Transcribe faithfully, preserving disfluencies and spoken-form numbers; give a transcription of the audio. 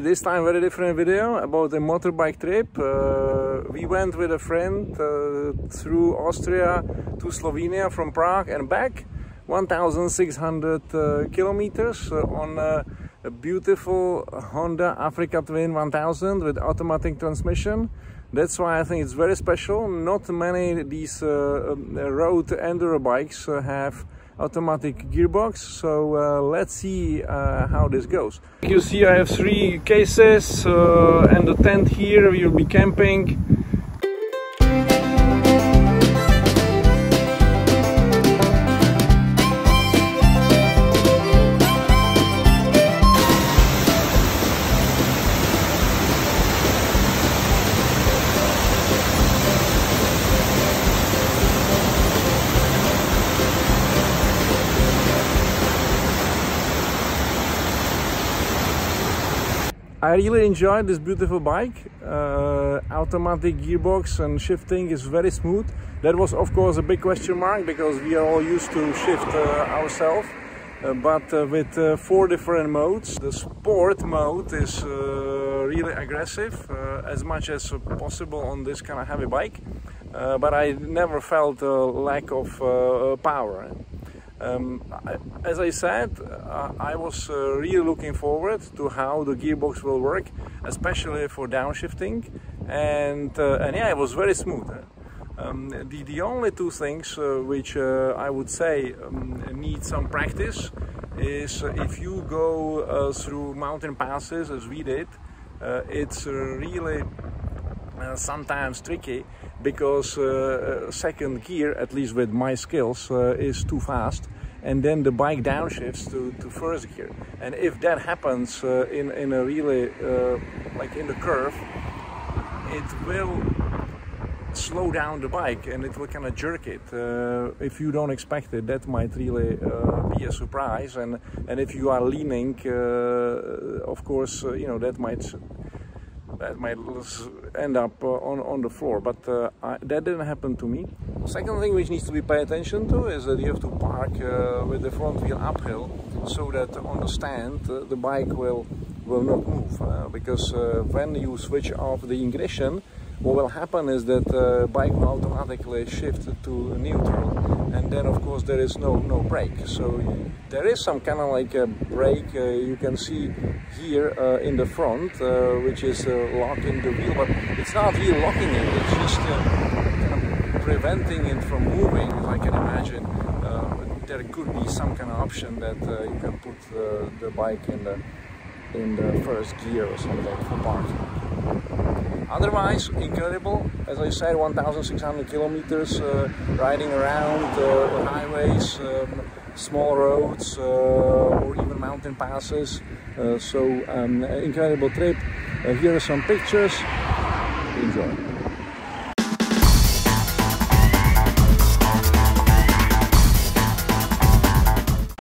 this time very different video about a motorbike trip. Uh, we went with a friend uh, through Austria to Slovenia from Prague and back, one thousand six hundred uh, kilometers uh, on uh, a beautiful Honda Africa Twin one thousand with automatic transmission. That's why I think it's very special. Not many of these uh, road enduro bikes uh, have automatic gearbox, so uh, let's see uh, how this goes. You see I have three cases uh, and the tent here. We'll be camping. I really enjoyed this beautiful bike. Uh, automatic gearbox and shifting is very smooth. That was of course a big question mark because we are all used to shift uh, ourselves. Uh, but uh, with uh, four different modes, the sport mode is uh, really aggressive, uh, as much as possible on this kind of heavy bike. Uh, but I never felt a lack of uh, power. Um, as I said, uh, I was uh, really looking forward to how the gearbox will work, especially for downshifting, and, uh, and yeah, it was very smooth. Um, the, the only two things uh, which uh, I would say um, need some practice is uh, if you go uh, through mountain passes as we did, uh, it's uh, really Uh, sometimes tricky because uh, second gear, at least with my skills, uh, is too fast, and then the bike downshifts to, to first gear. And if that happens uh, in, in a really, uh, like in the curve, it will slow down the bike and it will kind of jerk it. Uh, if you don't expect it, that might really uh, be a surprise. And, and if you are leaning, uh, of course, uh, you know, that might that might end up uh, on, on the floor, but uh, I, that didn't happen to me. Second thing which needs to be paid attention to is that you have to park uh, with the front wheel uphill, so that on the stand uh, the bike will will not move, uh, because uh, when you switch off the ignition, what will happen is that the uh, bike will automatically shift to neutral, and then of course there is no no brake. So there is some kind of like a brake uh, you can see here uh, in the front, uh, which is uh, locking the wheel, but it's not really locking it, it's just uh, kind of preventing it from moving. If I can imagine, uh, there could be some kind of option that uh, you can put uh, the bike in the in the first gear or something for parking. Otherwise, incredible. As I said, one thousand six hundred kilometers uh, riding around uh, highways, um, small roads, uh, or even mountain passes. Uh, so, um, incredible trip. Uh, here are some pictures. Enjoy.